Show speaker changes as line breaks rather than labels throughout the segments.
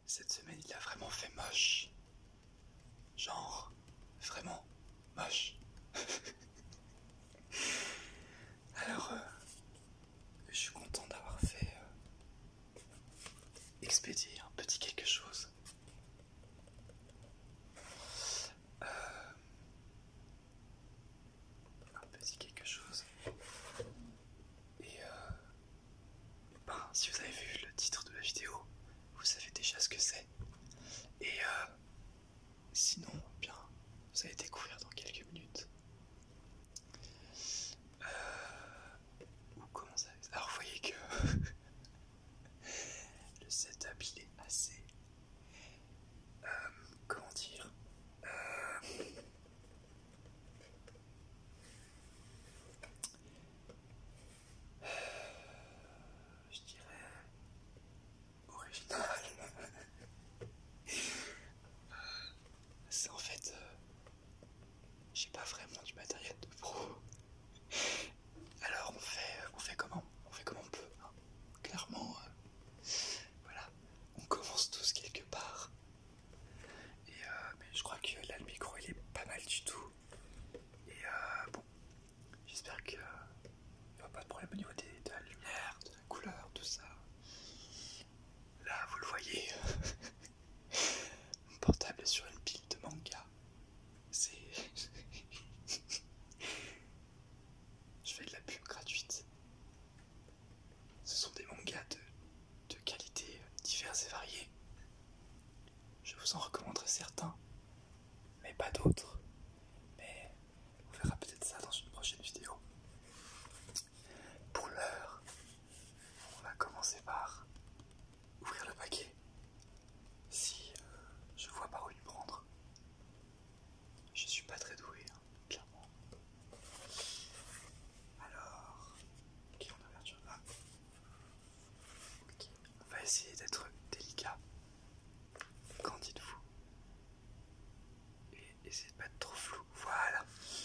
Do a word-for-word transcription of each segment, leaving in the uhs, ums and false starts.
cette semaine il a vraiment fait moche. Genre, vraiment moche. Alors, euh, je suis content d'avoir fait euh, expédier un petit quelque chose. Euh, un petit quelque chose. Et euh, ben, si vous avez vu le titre de la vidéo, vous savez déjà ce que c'est. Et euh, sinon, bien, vous allez découvrir dans quelques minutes. Euh, ou comment ça. Alors, vous voyez que le setup il est assez. Euh, comment dire euh, Je dirais original. C'est en fait, euh, j'ai pas vraiment du matériel de pro. Alors on fait, on fait comment On fait comme on peut. Hein. Clairement, euh, voilà, on commence tous quelque part. Et euh, mais je crois que là le micro il est pas mal du tout. Et euh, bon, j'espère que il n'y aura pas de problème au niveau des, de la lumière, de la couleur, tout ça. Là vous le voyez, mon portable est sur une pile de manga. C'est... Je fais de la pub gratuite. Ce sont des mangas de, de qualité diverses et variées. Je vous en recommanderai certains, mais pas d'autres. Mais on verra peut-être ça dans une prochaine vidéo. Pour l'heure, on va commencer par ouvrir le paquet. Si euh, je vois par où y prendre. Je suis pas très doué, hein, clairement. Alors, qui est en ouverture là. Ok, on va essayer d'être délicat. Qu'en dites-vous? Et essayez de pas être trop flou. Voilà.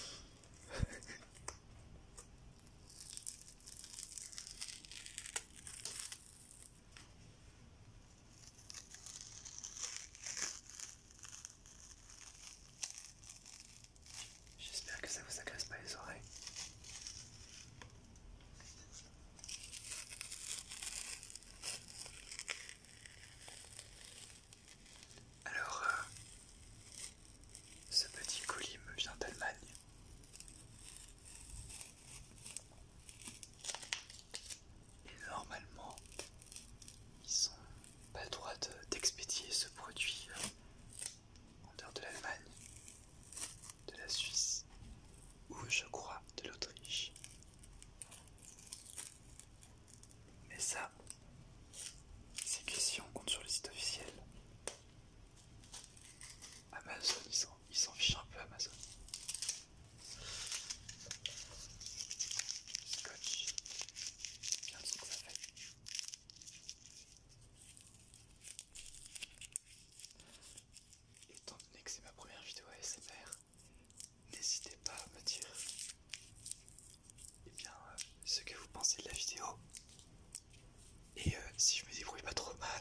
J'espère que ça vous agresse pas les oreilles. Alors, euh, ce petit colis me vient d'Allemagne. Et normalement, ils sont pas le droit d'expédier ce produit euh, en dehors de l'Allemagne, de la Suisse ou je crois de l'Autriche. Mais ça, c'est que si on compte sur le site officiel. Amazon, ils s'en ils s'en fichent un peu Amazon. Scotch. Bien le son que ça fait. Étant donné que c'est ma première vidéo A S M R, n'hésitez pas à me dire eh bien, euh, ce que vous pensez de la vidéo. Et euh, si je me débrouille pas trop mal.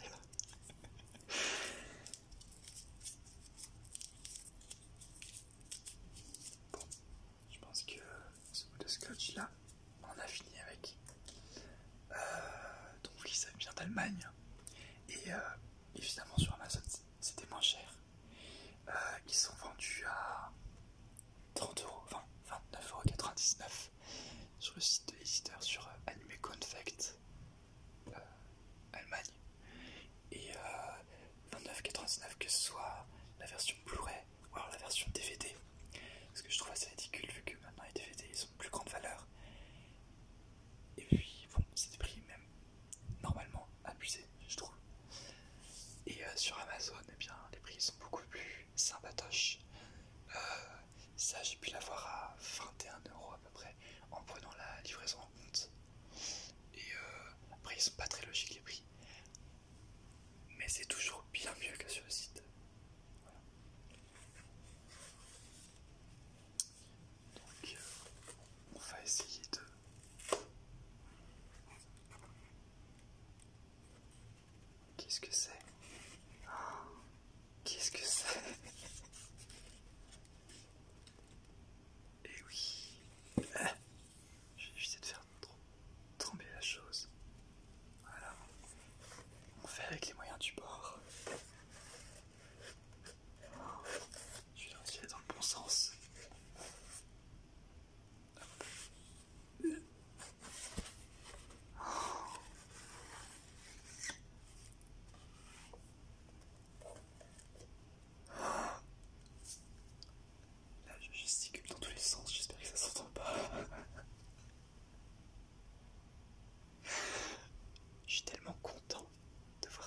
Bon, je pense que ce bout de scotch là, on a fini avec. Euh, donc oui, ça vient d'Allemagne. Et euh, évidemment sur Amazon c'était moins cher. Euh, ils sont vendus à trente euros, enfin vingt-neuf euros quatre-vingt-dix-neuf sur le site de l'éditeur sur euh, Anime Confect euh, Allemagne. Et euh, vingt-neuf euros quatre-vingt-dix-neuf que ce soit la version Blu-ray ou alors la version D V D. Parce que je trouve assez ridicule vu que maintenant les D V D ils ont plus grande valeur. Et puis bon, c'est des prix même normalement abusés, je trouve. Et euh, sur Amazon, eh bien, les prix sont beaucoup plus sympatoches. Euh, ça, j'ai pu l'avoir à vingt et un euros à peu près en prenant la livraison en compte. Et euh, après, ils sont pas très logiques les prix. Mais c'est toujours bien mieux que sur le site. Voilà. Donc, euh, on va essayer de. Qu'est-ce que c'est? Ah.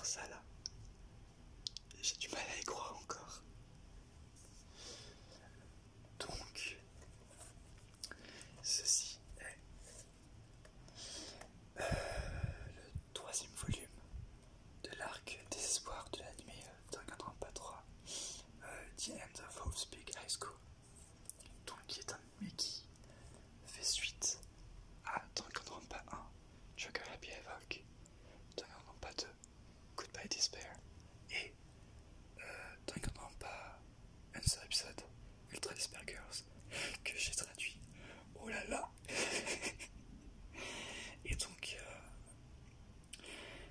ça là. J'ai du mal à y croire encore. Donc, ceci est euh, le troisième volume de l'arc désespoir de l'anime euh, Danganronpa trois, euh, The End of Hope's Big High School, donc qui est un anime qui fait suite à Danganronpa un, Trigger Happy Havoc, Danganronpa deux, Goodbye Despair, et euh, Danganronpa un seul épisode, Ultra Despair Girls, que j'ai traduit. Oh là là. Et donc euh,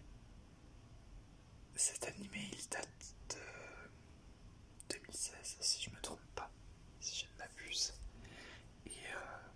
cet animé il date de deux mille seize si je me trompe pas, si je ne m'abuse. Et euh,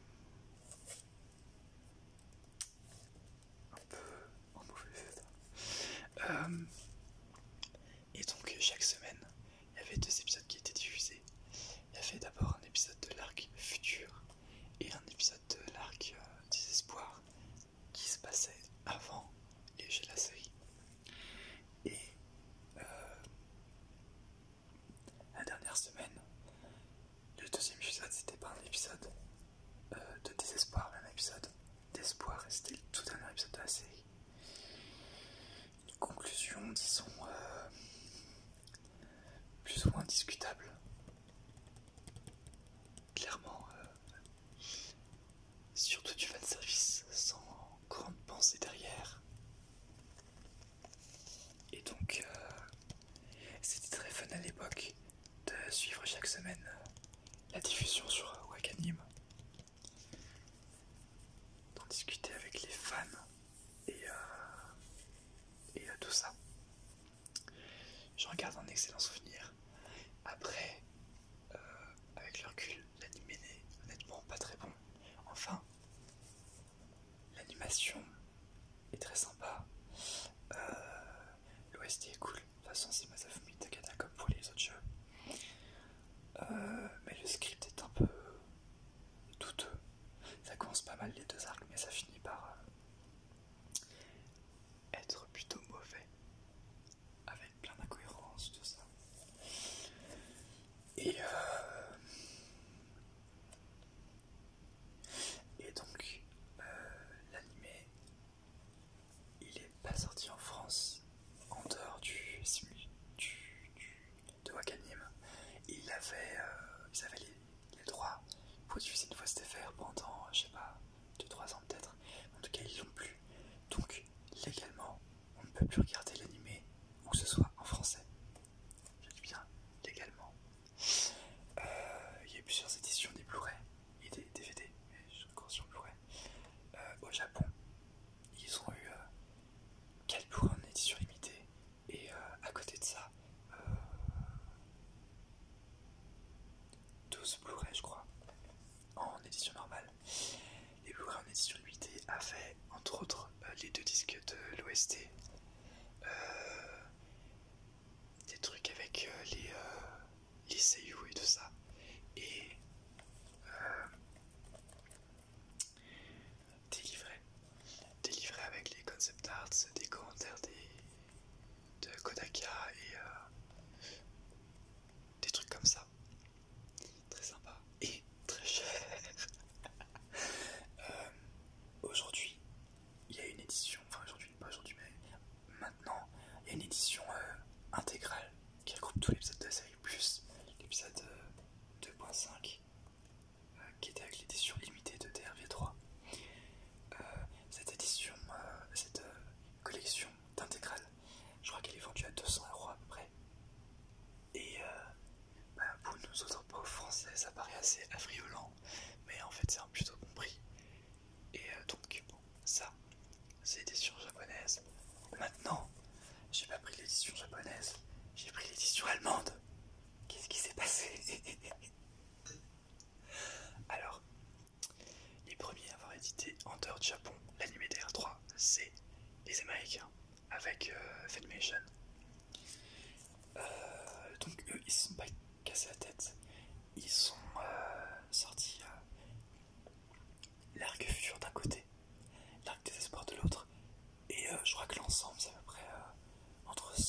un peu en mauvais état. Euh, et donc chaque semaine il y avait deux épisodes qui étaient diffusés. Il y avait d'abord un épisode de l'arc futur et un épisode de l'arc euh, désespoir qui se passait avant et j'ai la série. Et euh, la dernière semaine, le deuxième épisode c'était pas un épisode euh, de désespoir, mais un épisode d'espoir, et c'était le tout dernier épisode de la série. Une conclusion, disons, euh, plus ou moins discutable. Clairement, euh, surtout du fanservice sans grande pensée derrière. Et donc, euh, c'était très fun à l'époque de suivre chaque semaine euh, la diffusion sur euh, Wakanim, d'en discuter avec les fans et, euh, et euh, tout ça. J'en garde un excellent souvenir. Après, euh, avec le recul, l'animé n'est honnêtement pas très bon. Enfin, l'animation est très sympa. Euh, L'O S T est cool. De toute façon, c'est Masafumi Takada comme pour les autres jeux. Euh, mais le script est un peu douteux. Ça commence pas mal les deux arcs, mais ça finit par euh, être plutôt mauvais, avec plein d'incohérences, tout ça. Et, euh, et donc, euh, l'animé, il est pas sorti en France, en dehors du simul du, du, de Wakanim. Ils avaient, euh, ils avaient les, les droits pour diffuser une fois C F R pendant, je sais pas, deux trois ans peut-être. En tout cas, ils l'ont plus. Donc, légalement, on ne peut plus regarder l'animé, où que ce soit en français. Je dis bien légalement. Euh, il y a eu plusieurs éditions des Blu-ray et des D V D, mais je suis encore sur Blu-ray. Euh, au Japon, ils ont eu euh, quatre Blu-ray en édition limitée, et euh, à côté de ça, euh, douze Blu-ray, je crois, en édition normale. Les Blu-ray en édition limitée avaient, entre autres, euh, les deux disques de l'O S T, euh, des trucs avec euh, les, euh, les seiyuu et tout ça, et euh, des livrets, des livrets avec les concept arts, des commentaires des, de Kodaka et euh, des trucs comme ça. Très sympa et très cher. euh, aujourd'hui, il y a une édition, enfin aujourd'hui, pas aujourd'hui, mais maintenant, il y a une édition euh, intégrale qui regroupe tous les épisodes de la série, plus l'épisode euh, deux point cinq euh, qui était avec l'édition limitée de D R V trois. Euh, cette édition, euh, cette euh, collection d'intégrale, je crois qu'elle est vendue à deux cents euros à peu près. Et euh, bah, pour nous autres pauvres français, ça paraît assez affriolant, mais en fait c'est un plutôt bon prix. Et euh, donc, bon, ça, c'est l'édition japonaise. Maintenant, j'ai pas pris l'édition japonaise, j'ai pris l'édition allemande. Qu'est-ce qui s'est passé? Alors, les premiers à avoir édité en dehors du Japon l'anime D R trois, c'est les Américains, avec euh, Funimation. Euh, donc eux, ils se sont pas cassés la tête. Ils sont euh, sortis euh, l'arc futur d'un côté, l'arc désespoir de l'autre. Et euh, je crois que l'ensemble, c'est à peu près euh, entre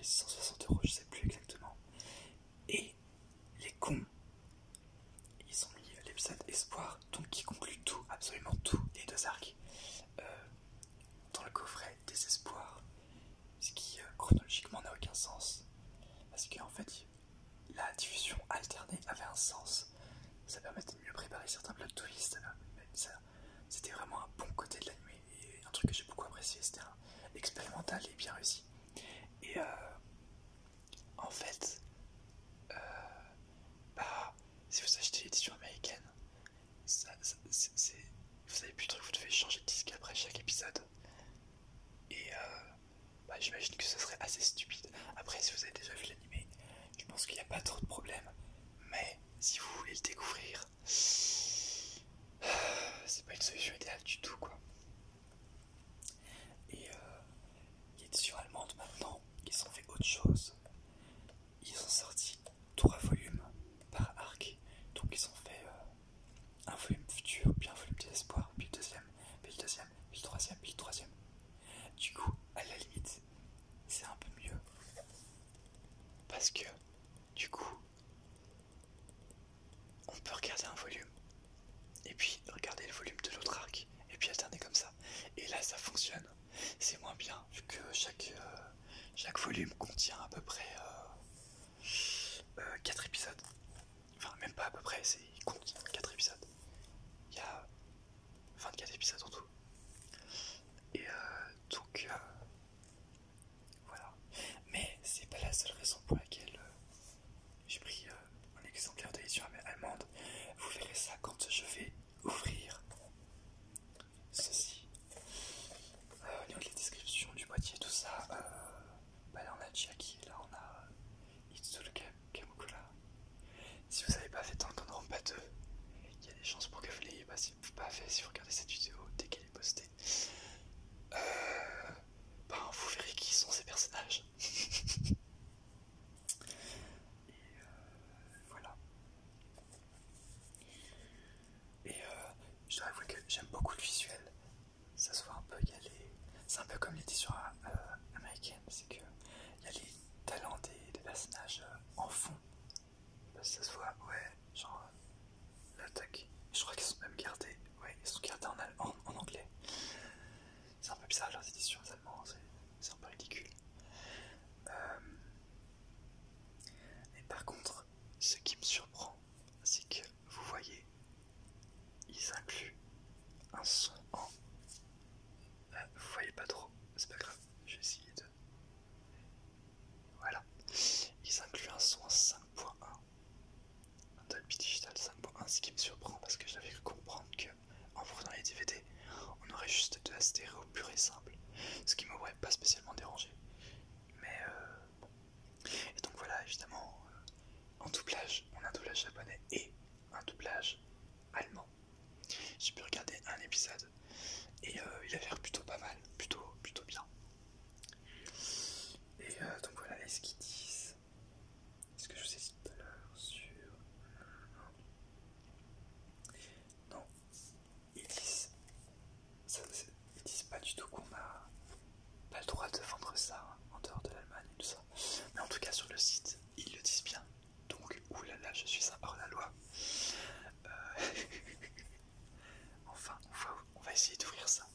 les six cent soixante euros, je sais plus exactement. Et les cons, ils ont mis l'épisode Espoir, donc qui conclut tout, absolument tout, les deux arcs, euh, dans le coffret Désespoir, ce qui euh, chronologiquement n'a aucun sens, parce qu'en fait, la diffusion alternée avait un sens, ça permettait de mieux préparer certains plot twists, mais ça, c'était vraiment un bon côté de l'anime, et un truc que j'ai beaucoup apprécié, c'était un expérimental et bien réussi. Et euh, en fait, euh, bah, si vous achetez l'édition américaine, ça, ça, c'est, vous avez plus de trucs, vous devez changer de disque après chaque épisode. Et euh, bah, j'imagine que ce serait assez stupide. Après, si vous avez déjà vu l'anime, je pense qu'il n'y a pas trop de problèmes. Mais si vous voulez le découvrir, c'est pas une solution idéale du tout, quoi. Et euh, l'édition allemande maintenant, ils ont fait autre chose. Ils ont sorti trois volumes par arc. Donc ils ont fait euh, un volume futur, puis un volume désespoir, puis le deuxième, puis le deuxième, puis le troisième, puis le troisième. Du coup, à la limite, c'est un peu mieux. Parce que, du coup, on peut regarder un volume, et puis regarder le volume de l'autre arc, et puis alterner comme ça. Et là, ça fonctionne. C'est moins bien, vu que chaque, euh, chaque volume contient à peu près euh, euh, quatre épisodes. Enfin, même pas à peu près, c'est, il compte quatre épisodes. Il y a vingt-quatre épisodes en tout. Et euh, donc, euh, voilà. Mais c'est pas la seule raison pour laquelle euh, j'ai pris euh, un exemplaire de l'édition allemande. Vous verrez ça quand je vais ouvrir ceci. Euh, au niveau de la description du boîtier, tout ça, euh, bah là on a Chiaki, là on a euh, Itsuru Kamukura. Si vous n'avez pas fait Danganronpa deux, il y a des chances pour que vous ne l'ayez pas, pas fait si vous regardez cette vidéo dès qu'elle est postée. Euh, ben, vous verrez qui sont ces personnages. Et euh, voilà. Et euh, je dois avouer que j'aime beaucoup le visuel. Ça se voit un peu, il y a les... C'est un peu comme l'édition euh, américaine, c'est que il y a les talents des, des personnages euh, en fond. Ça se voit, ouais, genre euh, l'attaque. Je crois qu'ils sont même gardés, ouais, ils sont gardés en, en, en anglais. C'est un peu bizarre leurs éditions allemandes, c'est un peu ridicule. Euh, mais par contre, ce qui me surprend, c'est que vous voyez, ils incluent un son en... Euh, vous voyez pas trop, c'est pas grave, je vais essayer de... Voilà. Ils incluent un son en cinq point un. Un Dolby Digital cinq point un, ce qui me surprend parce que j'avais cru comprendre que en prenant les D V D, on aurait juste de la stéréo pure et simple. Ce qui m'aurait pas spécialement dérangé. Mais euh, bon. Et donc voilà, évidemment, euh, en doublage, on a un doublage japonais et un doublage allemand. J'ai pu regarder un épisode et euh, il a l'air plutôt pas mal, plutôt, plutôt bien. Et euh, donc voilà, est-ce qu'ils disent, est-ce que je vous ai dit tout à l'heure sur... Non, ils disent, ça, ils disent pas du tout qu'on a pas le droit de vendre ça hein, en dehors de l'Allemagne et tout ça. Mais en tout cas sur le site, ils le disent bien. Donc, oulala, je suis un hors-la-loi. Euh... enfin, on va, on va essayer d'ouvrir ça.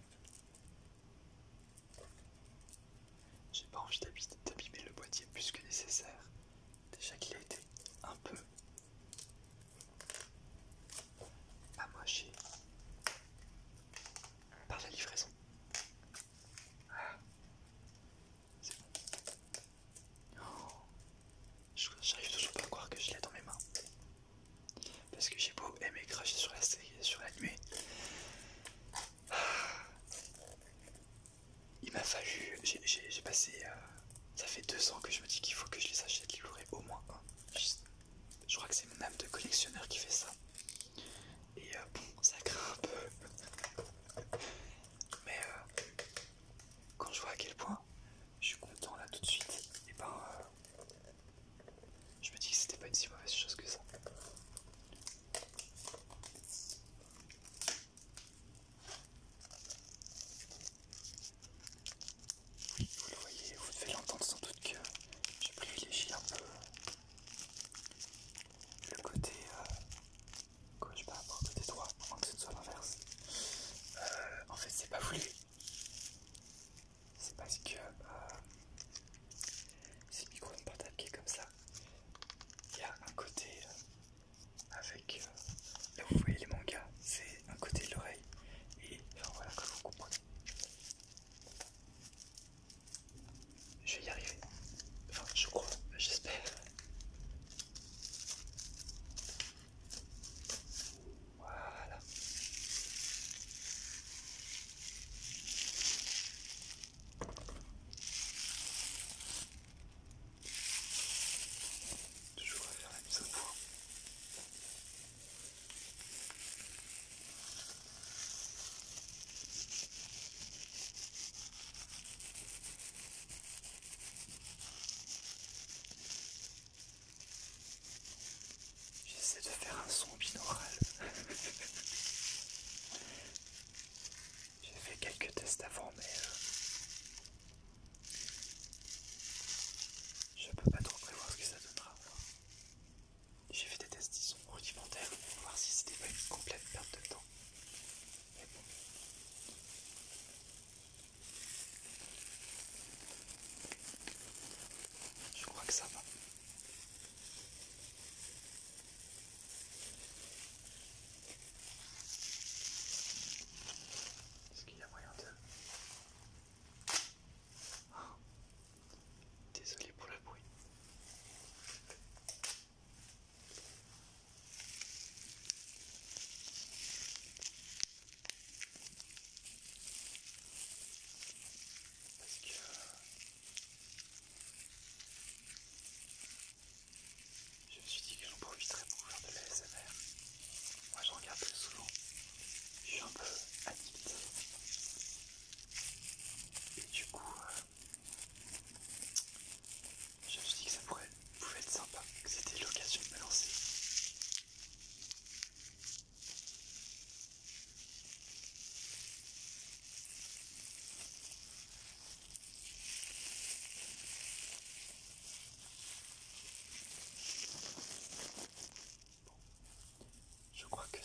J'ai pas envie d'abîmer le boîtier plus que nécessaire. Déjà qu'il a été un peu amoché par la livraison. Ah, c'est bon. Oh, j'arrive toujours pas à croire que je l'ai dans mes mains. Parce que j'ai beau aimer cracher sur la série, sur l'animé. Ah, il m'a fallu, j'ai passé, euh, ça fait deux ans que je me dis qu'il faut que je les achète, il aurait au moins un. Je, je crois que c'est mon âme de collectionneur qui fait ça. Et euh, bon, ça craint un peu. Mais euh, quand je vois à quel point je suis content là tout de suite, et ben euh, je me dis que c'était pas une si mauvaise chose que ça. Oui, vous le voyez, vous devez l'entendre sans doute que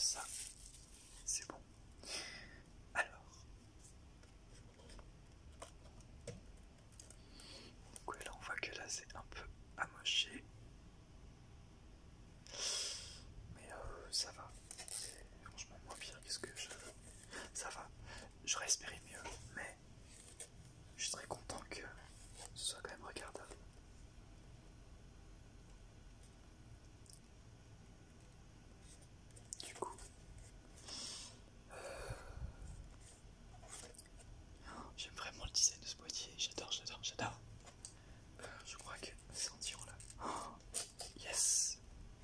ça, c'est bon. Alors, donc ouais, là on voit que là c'est un peu amoché, mais euh, ça va. C'est franchement moins pire que ce que je... Ça va, j'aurais espéré mieux, mais je suis très content que ce soit quand même regardable. Du coup, euh... j'aime vraiment le design de ce boîtier, j'adore, j'adore, j'adore. Euh, je crois que c'est en tirant là. Oh, yes!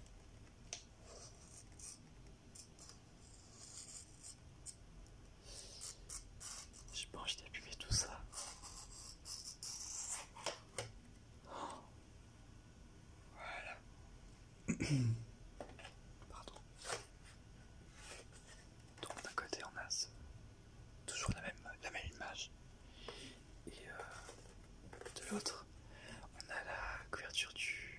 J'ai pas envie d'abîmer tout ça. Oh, voilà. Pardon. Donc d'un côté on a ce... toujours la même, la même image. Et euh, de l'autre, on a la couverture du...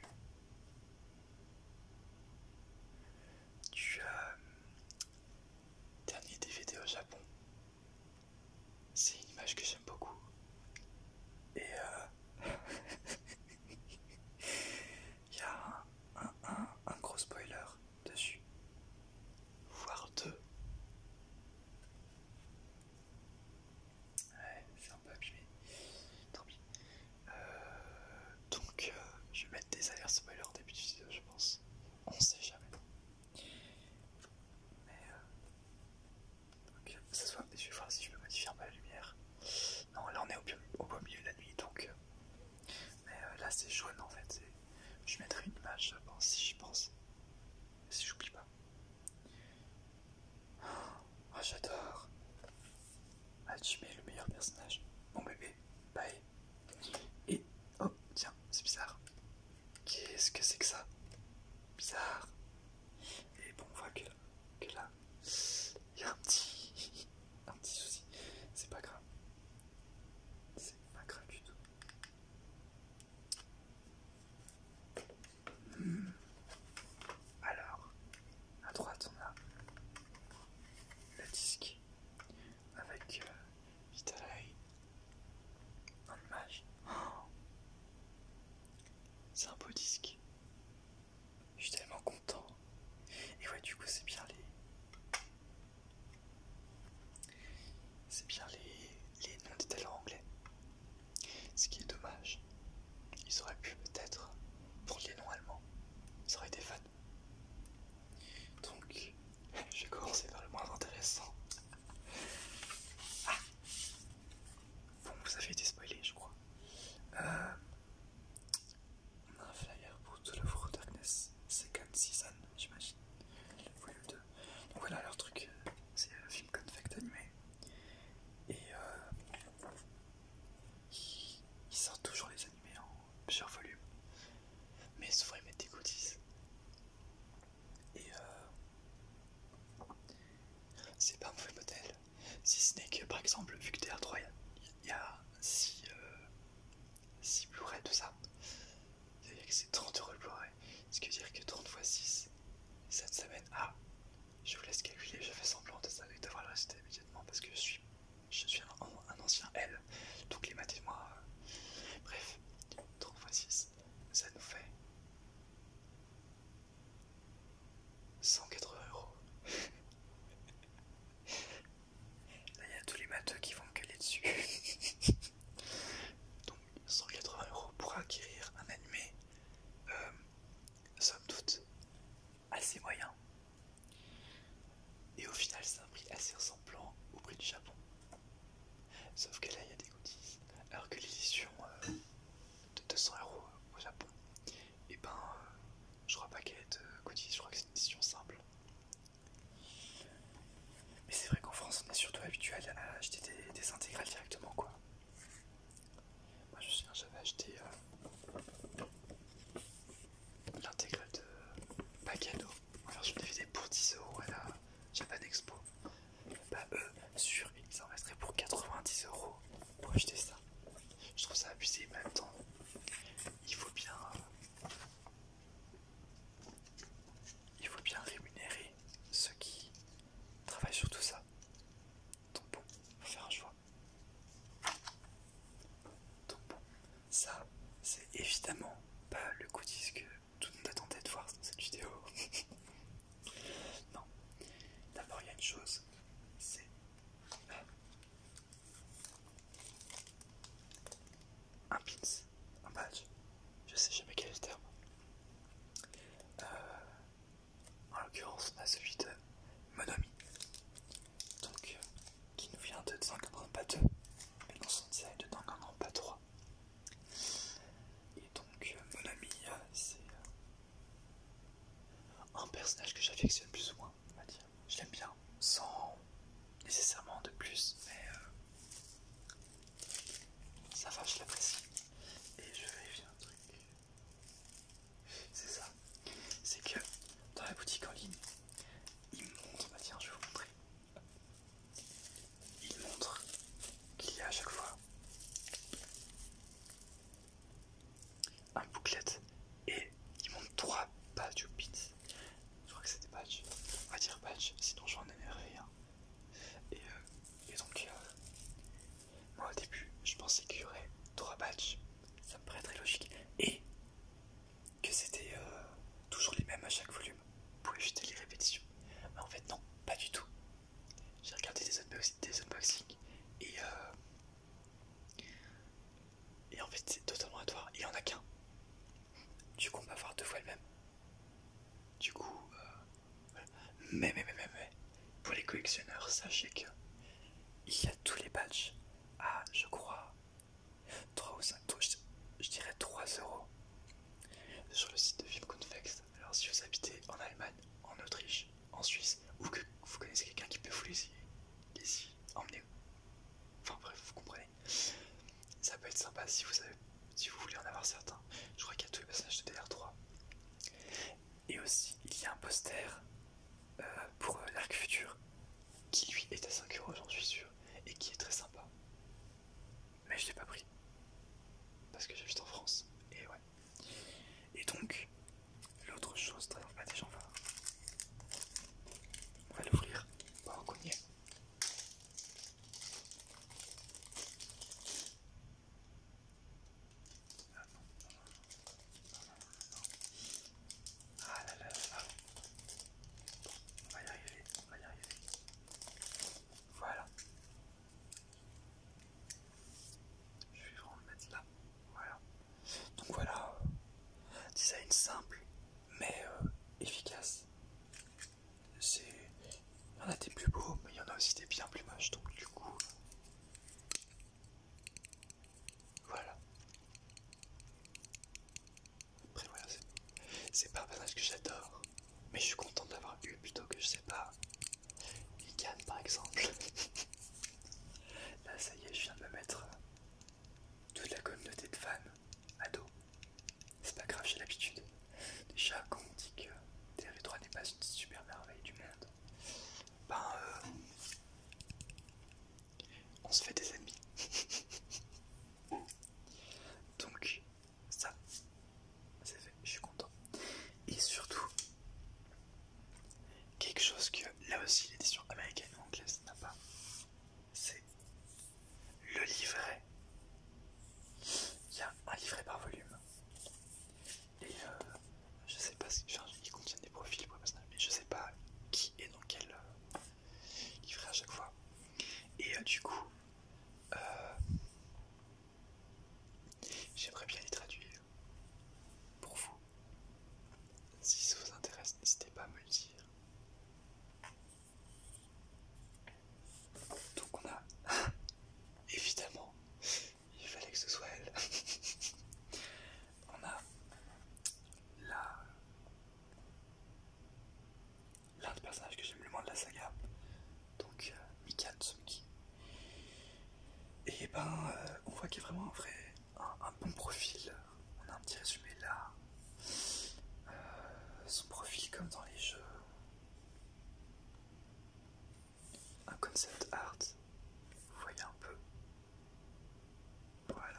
du euh, dernier D V D au Japon. C'est une image que j'aime beaucoup. Et euh... il y a un, un, un, un gros spoiler dessus. Voire deux. Ouais, c'est un peu abîmé. Tant pis. Euh, donc, euh, je vais mettre des alertes spoiler au début du vidéo, je pense. On sait jamais. Mais euh, donc, ça soit. Je vais voir si je peux modifier un peu la lumière. Non, là on est au, au beau milieu de la nuit, donc. Euh, mais euh, là c'est jaune en fait. Je mettrai une image, je pense, si j'y pense. Si j'oublie pas. Oh, j'adore. Hajime, le meilleur personnage. Mon bébé, bye. Et oh, tiens, c'est bizarre. Qu'est-ce que c'est que ça? Bizarre. Et bon, on voit que, que là, il y a un petit, un petit souci. C'est pas grave. C'est pas grave du tout. Hmm. Alors, à droite, on a le disque avec euh, Vitaly en image. Oh, c'est un beau disque. Je suis tellement content. Et ouais, du coup, c'est bien les. C'est bien les, les noms des talents anglais. Ce qui est dommage. Ils auraient pu peut-être prendre les noms allemands. Ça aurait été fun. Donc, je vais commencer par le moins intéressant. Ah bon, vous avez été spoilé, je crois. Euh, on a un flyer pour To Love Through Darkness, Second Season, j'imagine. Volume deux. Donc voilà, leur truc, c'est un film confact animé. Et euh, ils, ils sortent toujours les animés en plusieurs volumes. Mais souvent ils mettent des goodies. Et euh, c'est pas un mauvais modèle. Si ce n'est que par exemple, vu que T R trois, il y a six euh, Blu-ray de ça. C'est-à-dire que c'est trente euros le Blu-ray. Ce qui veut dire que trente fois six, cette semaine. Ah, je vous laisse calculer, je fais semblant de ça, d'avoir le résultat immédiatement parce que je suis, je suis un, un ancien L. Donc les maths et moi. Euh, bref, trente fois six, ça nous fait cent quatre-vingts euros. Là, il y a tous les matheux qui vont me caler dessus. Donc, cent quatre-vingts euros pour acquérir un animé, euh, somme toute, assez moyen. Et au final, c'est un prix assez ressemblant au prix du Japon. Sauf que là, il y a des goodies. Alors que l'édition euh, de deux cents euros au Japon, et ben, euh, je crois pas qu'elle ait de goodies, je crois que c'est une édition simple. Mais c'est vrai qu'en France, on est surtout habitué à acheter des, des intégrales directement, quoi. Moi, je me souviens, j'avais acheté euh, l'intégrale de Pagano en version D V D pour dix euros à la Japan Expo. Bah, eux, sur, ils en resteraient pour quatre-vingt-dix euros pour acheter ça. Je trouve ça abusé, mais en même temps, il faut bien. Euh, il faut bien rémunérer ceux qui évidemment pas le goodies que tout le monde attendait de voir dans cette vidéo. Non. D'abord, il y a une chose, c'est un pins, un badge. Je sais jamais quel est le terme. Euh, en l'occurrence, on a celui de Monomi, donc euh, qui nous vient de Danganronpa deux, mais dans son design de Danganronpa trois. Et donc, euh, Monomi, euh, c'est euh, un personnage que j'affectionne plus ou moins, on va dire. Je l'aime bien, sans nécessairement de plus, mais euh, ça va, je l'apprécie. Et je vérifie un truc. C'est ça. C'est que dans la boutique en ligne, il montre, bah tiens, je vais vous montrer. Il montre qu'il y a à chaque fois un booklet et il montre trois badges ou pins. Je crois que c'est des badges. On va dire badge, sinon je vais en énerver un. Et, euh, et donc, euh, moi au début, je pensais qu'il y aurait trois badges. Ça me paraît très logique. Et que c'était euh, toujours les mêmes à chaque volume. Vous pouvez éviter les répétitions. Mais en fait, non, pas du tout. J'ai regardé des, unbox des unboxings et, euh, et en fait, c'est totalement aléatoire. Il n'y en a qu'un. Du coup, on va avoir deux fois le même. Du coup, euh, voilà. mais, mais, mais, mais, mais, pour les collectionneurs, sachez que il y a tous les badges à, je crois, trois ou cinq, je, je dirais trois euros sur le site de Filmconfex. Alors, si vous habitez en Allemagne, en Autriche, en Suisse, ou que vous connaissez quelqu'un qui peut vous les y emmener, enfin bref, vous comprenez. Ça peut être sympa si vous, avez, si vous voulez en avoir certains. Je crois qu'il y a tous les passages de D R trois. Et aussi, il y a un poster euh, pour euh, l'Arc Futur qui lui est à cinq euros, j'en suis sûr, et qui est très sympa. Mais je l'ai pas pris parce que j'habite en France. Et ouais. Et donc, l'autre chose, très bah déjà on va, on va l'ouvrir. Bon, qu'on y est. Ah là là là. On va y arriver, on va y arriver. Voilà. Je vais vraiment le mettre là. Voilà. Donc voilà. Design simple, mais euh, efficace. C'est... Il y en a des plus beaux, mais il y en a aussi des bien plus moches, donc du coup... Voilà. Après voilà, c'est pas un personnage que j'adore, mais je suis content de l'avoir eu plutôt que, je sais pas, Mikan par exemple. Là ça y est, je viens de me mettre toute la communauté de fans à dos. C'est pas grave, j'ai l'habitude. Déjà quand on dit que T R trois n'est pas une super merveille du monde, ben euh, on se fait des ennemis. Donc ça, c'est fait, je suis content. Et surtout, quelque chose que là aussi l'édition américaine ou anglaise n'a pas, c'est le livret. Il y a un livret par volume. Et euh, je sais pas si. Enfin, ils contiennent des profils pour les personnages, mais je sais pas qui est dans quel euh, livret à chaque fois. Et euh, du coup, euh, j'aimerais bien les traduire pour vous. Si ça vous intéresse, n'hésitez pas à me le dire. Donc on a évidemment, il fallait que ce soit elle. On a la l'un des personnages que j'aime le moins de la saga, donc euh, Mikan Tsumiki. Et ben euh, on voit qu'il y a vraiment un vrai un, un bon profil. On a un petit résumé là. Euh, son profil comme dans les jeux. Un concept art. Vous voyez un peu. Voilà.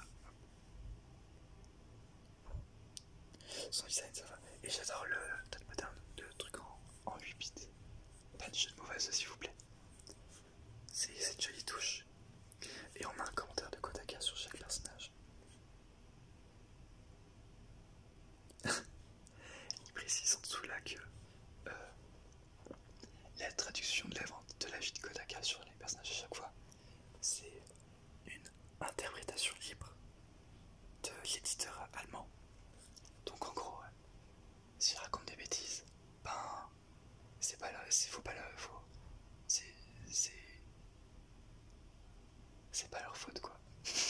Son design ça va. Et j'adore le date moderne, le truc en, en huit bits. Pas de jeu de mauvaise s'il vous plaît. C'est une jolie touche. Et on a un commentaire de Kodaka sur chaque personnage. Il précise en dessous là que euh, la traduction de la vente de la vie de Kodaka sur les personnages à chaque fois, c'est une interprétation libre de l'éditeur allemand. Donc en gros, s'il raconte des bêtises, ben c'est pas là, c'est faut pas là, faut, c'est c'est c'est pas leur faute quoi.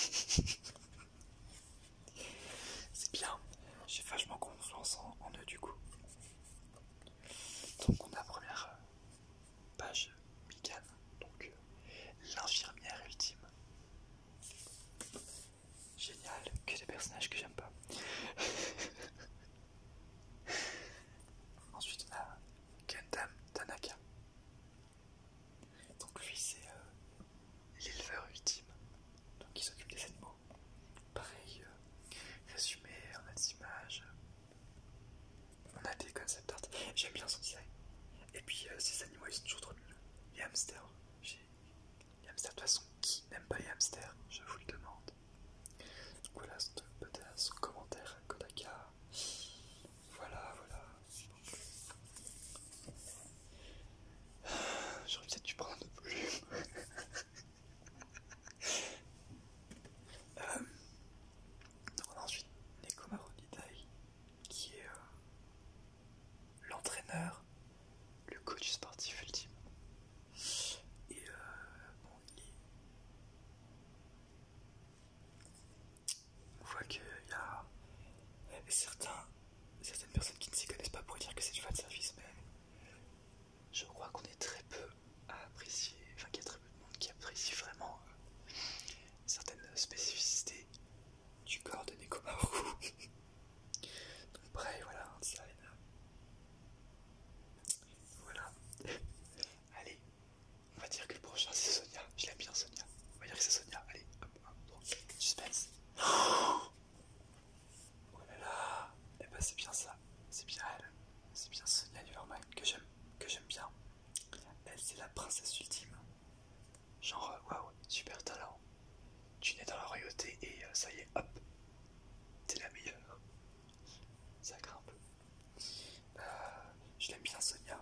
C'est bien, j'ai vachement confiance en, en eux du coup. Donc on a première euh, page Mikan, donc euh, l'infirmière ultime. Génial, que des personnages que j'aime pas. Ensuite on a Gundam Tanaka. Donc lui c'est euh, l'éleveur ultime, donc il s'occupe des animaux. Pareil, euh, résumé, on a des images, on a des concept art. J'aime bien son design. Et puis euh, ces animaux ils sont toujours trop mignons. Les hamsters, j'ai... les hamsters de toute façon, qui n'aime pas les hamsters, je vous le demande. Donc voilà, c'est peut-être son commentaire à Kodaka. Voilà, voilà. J'aurais peut-être dû prendre un autre volume. euh, donc on a ensuite Nekomaru Nidai, qui est euh, l'entraîneur, le coach sportif ultime. Et euh, bon, il est... on voit qu'il y a certains, certaines personnes qui ne s'y connaissent pas pour dire que c'est du fan service, mais je crois qu'on est très peu à apprécier, enfin qu'il y a très peu de monde qui apprécie vraiment euh, certaines spécificités du corps de Nekomaru. Donc pareil, voilà, un design. Voilà. Allez, on va dire que le prochain c'est Sonia. Je l'aime bien Sonia. On va dire que c'est Sonia. Allez, hop, hop, hop. Suspense. Oh là là. Et bah c'est bien ça. C'est bien elle. C'est bien Sonia Nevermind que j'aime, que j'aime bien. Elle c'est la princesse ultime. Genre waouh, super talent. Tu nais dans la royauté et euh, ça y est, hop, t'es la meilleure. Ça grimpe. Euh, je l'aime bien Sonia.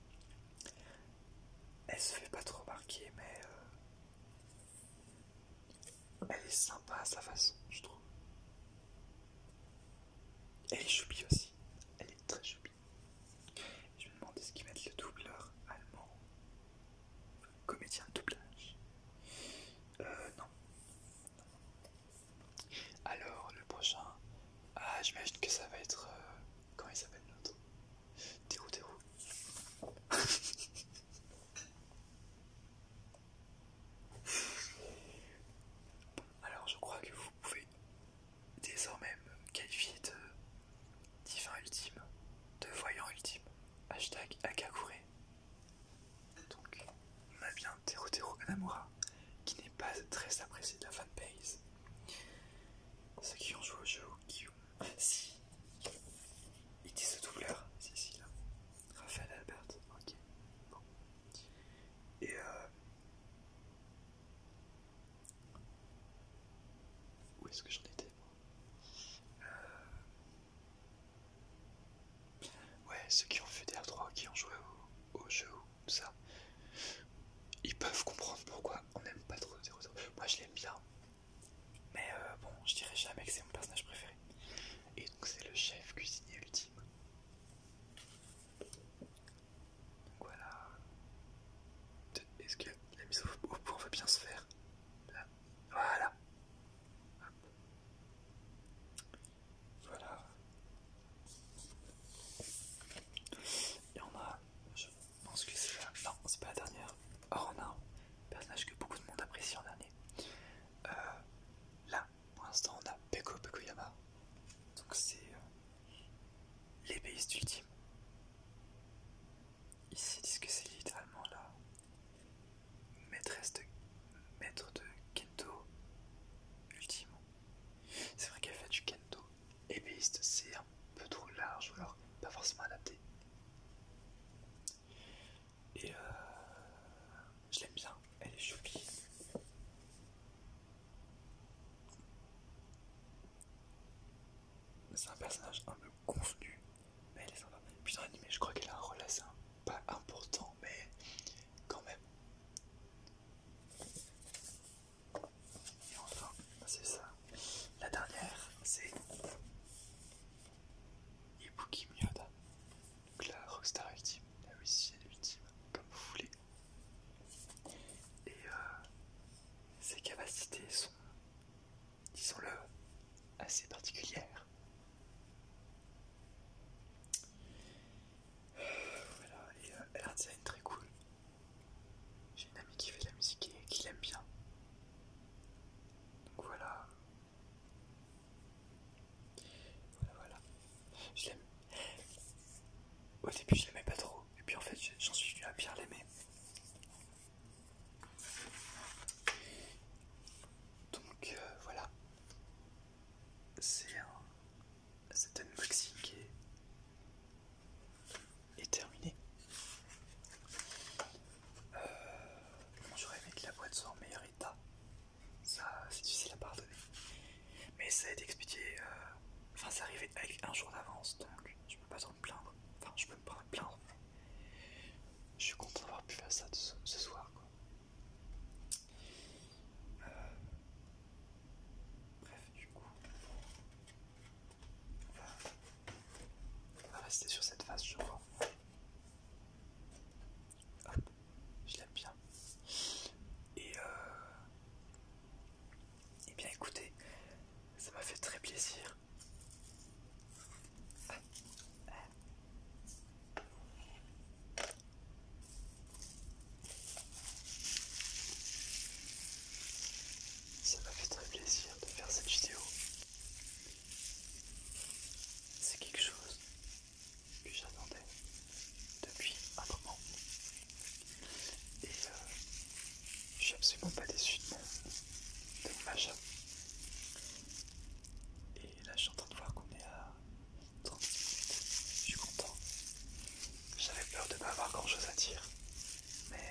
Elle se fait pas trop marquer, mais euh, elle est sympa à sa façon, je trouve. Elle est choupi aussi. Elle est très choupi. Je me demande est-ce qu'ils mettent le doubleur allemand, comédien de doublage. Euh, non. Alors, le prochain. Ah, j'imagine que ça va être. Euh, comment il s'appelle l'autre? Teru Teru. Alors, je crois que vous pouvez désormais me qualifier de divin ultime, de voyant ultime. Hashtag Akakure. Donc, on a bien Teru Teru Kanamura, qui n'est pas très apprécié de la fanbase. Ceux qui ont joué au jeu ou qui ont... Si, il dit ce doubleur. Si, si, là. Raphaël Albert. Ok. Bon. Et euh... où est-ce que j'en étais moi euh... Ouais, ceux qui ont fait D R trois, qui ont joué au, au jeu ou tout ça, ils peuvent comprendre pourquoi on n'aime pas trop Teru Teru. Moi je l'aime bien. Mais euh, bon, je dirais jamais que c'est mon personnage préféré. Et donc c'est le chef cuisinier ultime. Donc voilà. Est-ce que la mise au point va bien se faire? Là. Voilà. Hop. Voilà. Et on a, je pense que c'est la... Non, c'est pas la dernière. Or on a un personnage que beaucoup de monde apprécie en dernier. Euh, là, pour l'instant, on a Peko Pekoyama. Donc c'est euh, l'ébéiste ultime. Ici, ils disent que c'est littéralement la maîtresse de maître de kendo ultime. C'est vrai qu'elle fait du kendo. Ébéiste, c'est un peu trop large ou alors pas forcément adapté. Et euh, je l'aime bien, elle est choupi. C'est un personnage personnage un peu convenu, mais elle est sympa. Puis dans l'anime, je crois qu'elle a un rôle assez pas important, mais quand même. Et enfin, c'est ça. La dernière, c'est Ibuki Myoda. Donc la Rockstar Ultime, la musicienne ultime, comme vous voulez. Et euh, ses capacités sont, disons-le, assez particulières. Euh, voilà, et euh, elle a un design très cool. J'ai une amie qui fait de la musique et qui l'aime bien. Donc voilà. Voilà, voilà. Je l'aime. Au début, je l'aimais pas trop. Et puis en fait, j'en suis venu à bien l'aimer. Donc euh, voilà. C'est un. Cet unboxing qui est, est terminé. Euh, J'aurais aimé que la boîte soit en meilleur état. Ça, c'est difficile à pardonner. Mais ça a été expédié. Euh... Enfin, c'est arrivé avec un jour d'avance, donc je peux pas trop me plaindre. Enfin, je peux me plaindre, mais je suis content d'avoir pu faire ça ce, ce soir, quoi. Euh... Bref, du coup, on va, on va rester sur cette phase, je crois. Hop, je l'aime bien. Et euh... Eh bien, écoutez, ça m'a fait très plaisir. Ça m'a fait très plaisir de faire cette vidéo. C'est quelque chose que j'attendais depuis un moment. Et euh, je suis absolument pas déçu de mon, de mon achat. Et là, je suis en train de voir qu'on est à trente-six minutes. Je suis content. J'avais peur de ne pas avoir grand chose à dire. Mais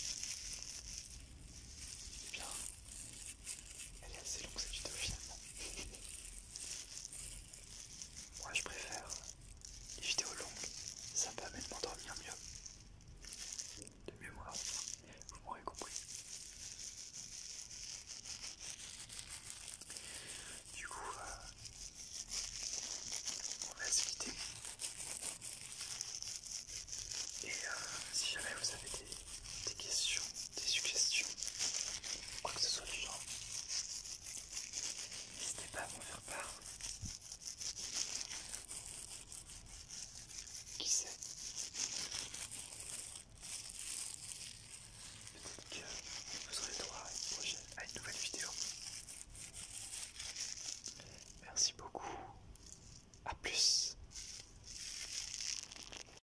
eh bien, elle est assez longue cette vidéo finalement. Moi, je préfère les vidéos longues. Ça me permet de m'endormir mieux. De mémoire, vous m'aurez compris. Du coup, euh, on va se quitter. Et euh, si jamais vous avez des, des questions, des suggestions, quoi que ce soit du genre, n'hésitez pas à m'en faire part. Qui sait? Peut-être que vous aurez droit à une prochaine, à une nouvelle vidéo. Merci beaucoup. À plus.